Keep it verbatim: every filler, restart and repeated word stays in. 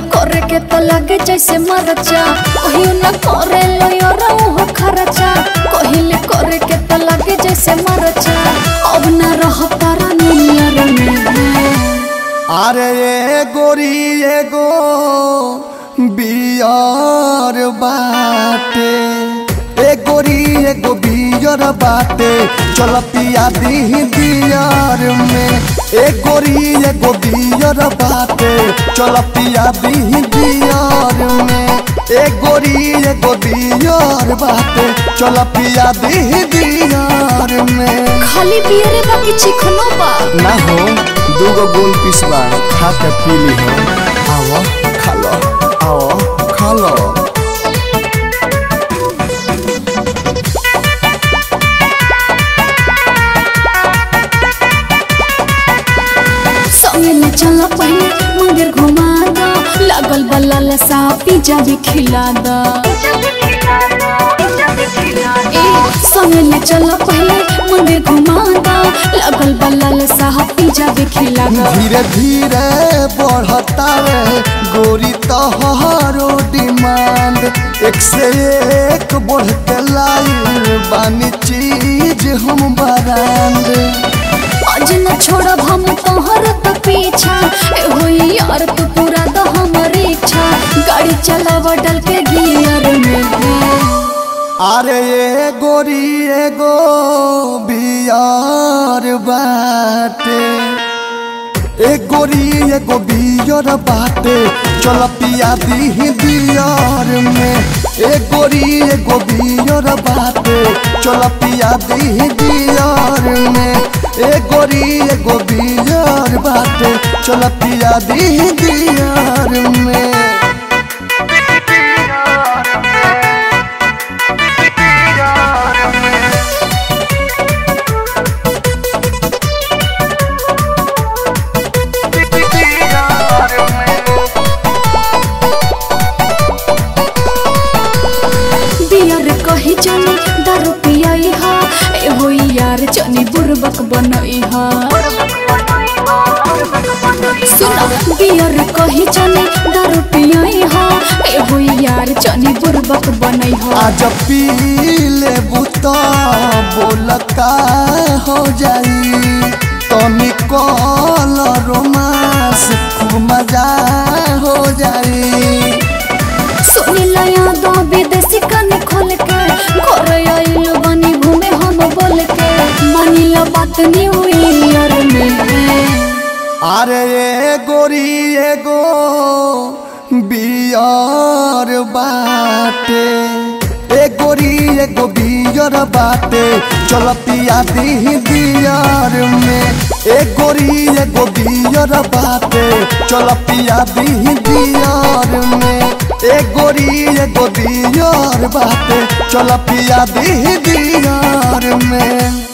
करे के तो लगे जैसे मरचा कहियो न करे लो यारो हो खर्चा कहिले करे के तो लगे जैसे मरचा अब न रह तारा नियर में अरे ये गोरी ये गो बियर बाटे ए गोरी ये गो बियर बाटे चल पिया दी बियर में ए गोरी ये गो बियर बाटे चल पिया दी बियर में ए गोरी ये गो बियर बाटे चल पिया दी बियर में खाली बियर बाकी चिकनो बा ना हो दूगो गोल पिसवा खा के पी ली हो आओ खा लो आओ खा लो संगे चला पहले मंदिर घुमा दा लागल बल्ला लसा पिज्जा भी खिला दा संगे चला पहले मंदिर घुमा दा लागल बल्ला लसा पिज्जा भी खिला दा धीरे धीरे बढ़ता रे गोरी तोहरो डिमांड एक से एक बढ़ के लाई बानी चीज हम बरांड आज न छोड़ब हम तोहर तो पीछा ए होई यार तू पूरा तो हमर इच्छा गाड़ी चलावा डल के गियर में अरे ये गोरी ये गो बियर बाटे ए गोरी ये गो बियर बाटे चल पिया दी बियर में ए गोरी ये गो बियर बाटे चल पिया दी बियर में ए गोरी ये गो बियर बाटे चल पिया दी बियर में कही जानी दारू पियाई हा ए होई यार जानी बुरबक बनई हा सुना बियर कही जानी दारू पियाई हा ए होई यार जानी बुरबक बनई हा आज पी ले बुता बोल का हो जाई तनी कॉल रोमांस खूब मजा हो जाई सुनी लया दो विदेशी कन खोल के घर आइल बनी घूमे हम बोल के मानी ला बात न्यू ईयर में अरे ये गोरी ये गो बियर बाटे ए गोरी ये गो बियर बाटे चल पिया दी बियर में ए गोरी ये गो बियर बाटे चल पिया दी बियर में ए गोरी ये गो बियर बाटे चल पिया दी बियर में।